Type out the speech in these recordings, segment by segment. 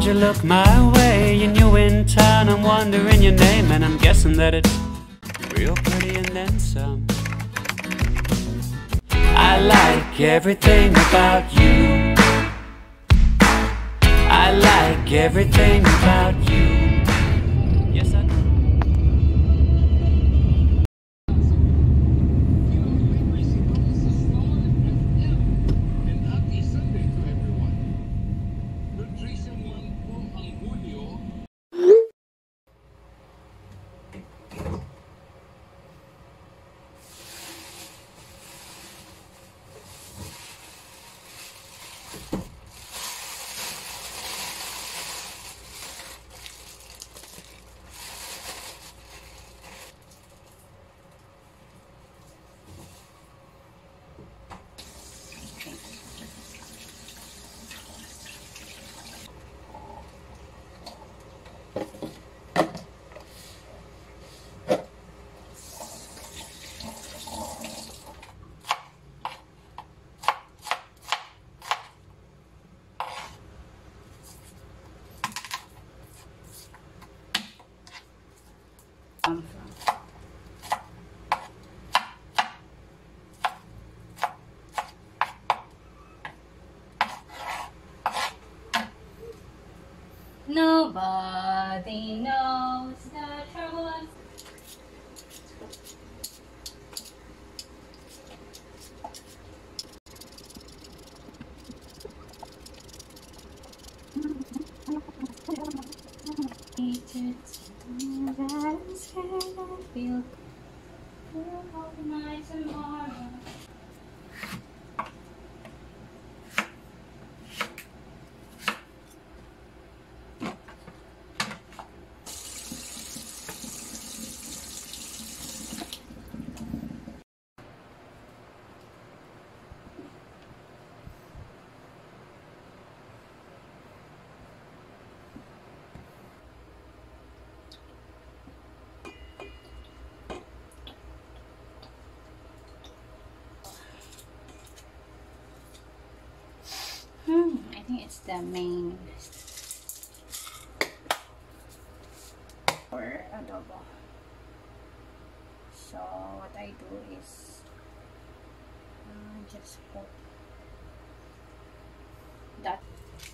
and you look my way, and you in town, I'm wondering your name, and I'm guessing that it's real pretty and then some. I like everything about you. I like everything about you. Yes, I do. Nobody knows the trouble. Feel all night tomorrow. I think it's the main for adobo. So what I do is just put that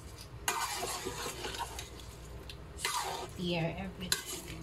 here everything.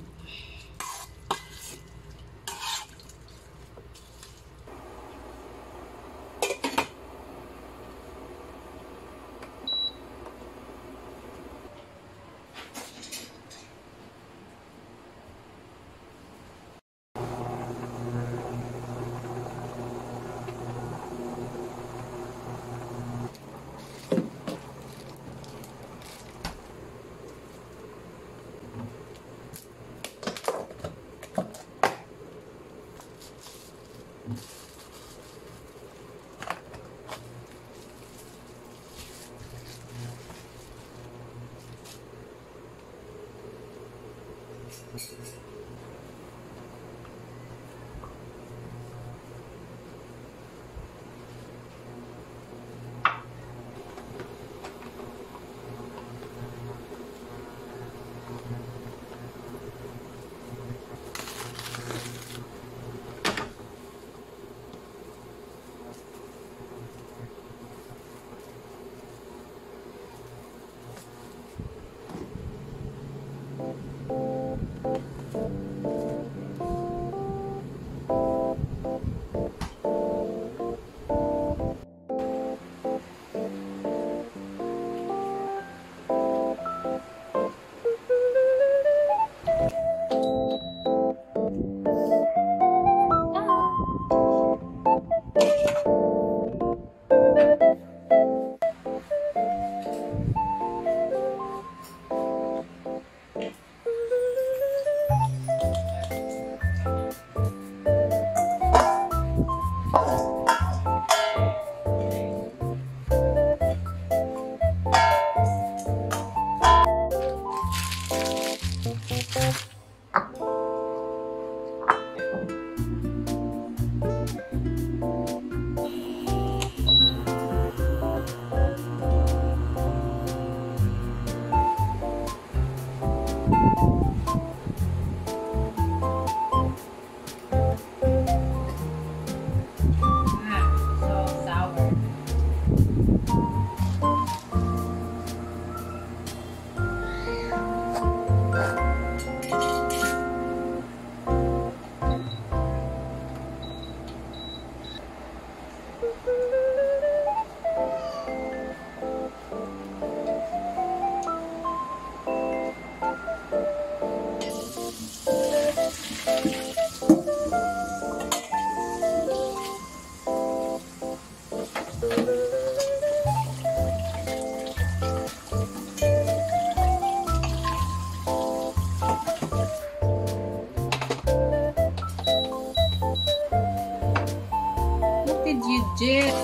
Legit.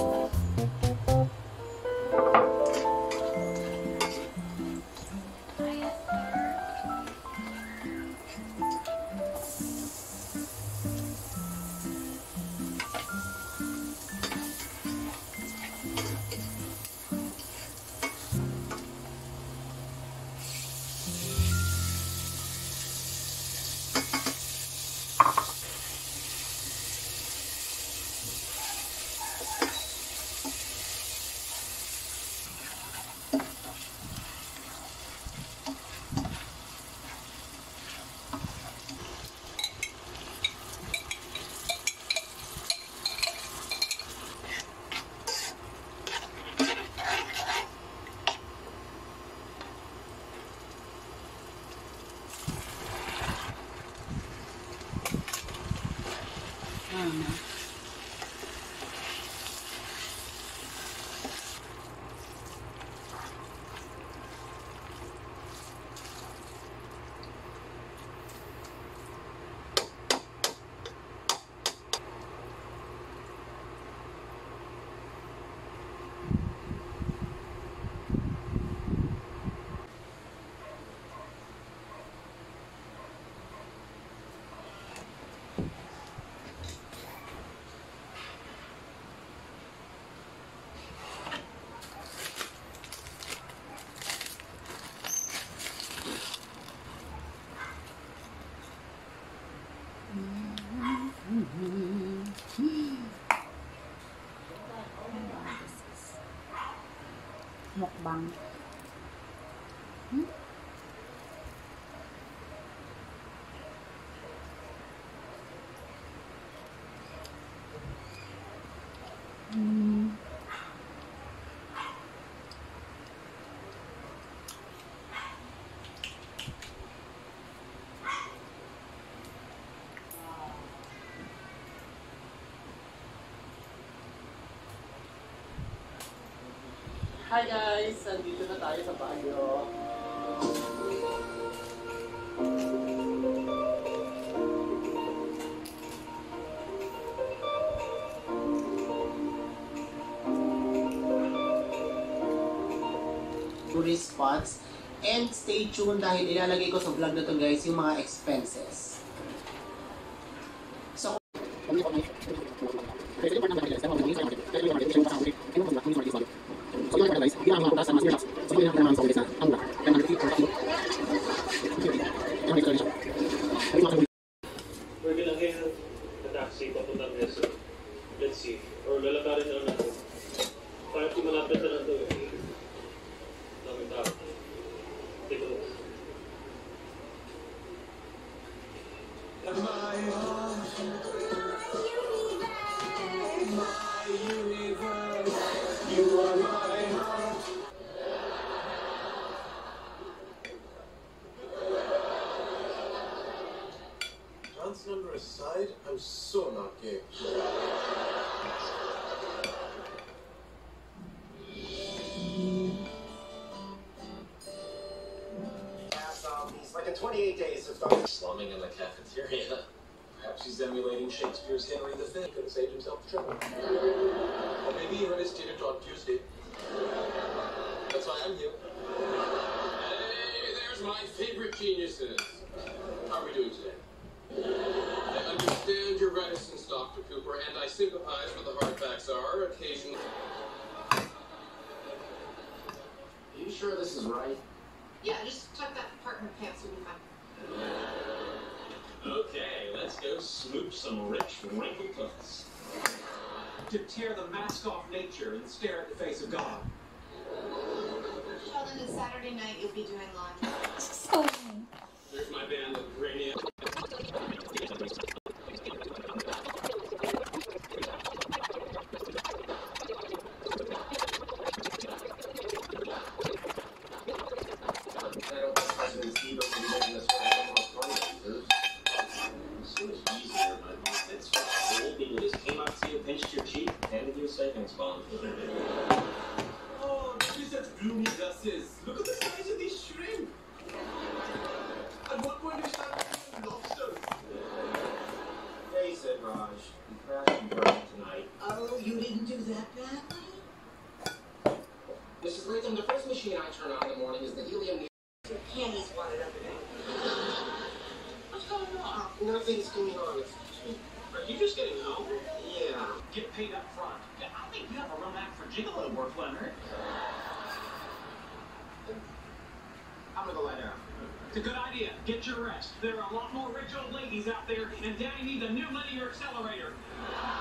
Mukbang. Hi guys! Nandito na tayo sa Baguio. Tourist spots. And stay tuned dahil ilalagay ko sa vlog na to guys yung mga expenses. So, We're gonna hail the taxi papuntang Quezon. Let's see. Or lalakarin na lang ako. Parang di malapit na lang ito eh. Dami tao. Take a look. John's number aside, I'm so not gay. He's like in 28 days of dog slumming in the cafeteria. Perhaps he's emulating Shakespeare's Henry V. Could have saved himself the trouble. Or maybe he read his ticket on Tuesday. That's why I'm here. Hey, there's my favorite geniuses. How are we doing today? I understand your reticence, Dr. Cooper, and I sympathize with the hard facts are occasionally. Are you sure this is right? Yeah, just tuck that part in your pants, you'll be fine. Okay, let's go smooch some rich wrinkled puss. To tear the mask off nature and stare at the face of God. Sheldon, it's Saturday night, you'll be doing laundry. So mean. There's my band of radio. Savings bond. Oh, don't be such gloomy gusses. Look at the size of these shrimp. At what point do we start eating lobsters? Face it, Raj. You crashed and burned tonight. Oh, you didn't do that badly? Mrs. Latham, the first machine I turn on in the morning is the helium. Your panties wadded up again. What's going on? Nothing's going on. Are you just getting home? Yeah. Get paid up front. I think you have a real knack for gigolo work, Leonard. I'm gonna go lie down. It's a good idea. Get your rest. There are a lot more rich old ladies out there, and Daddy needs a new linear accelerator.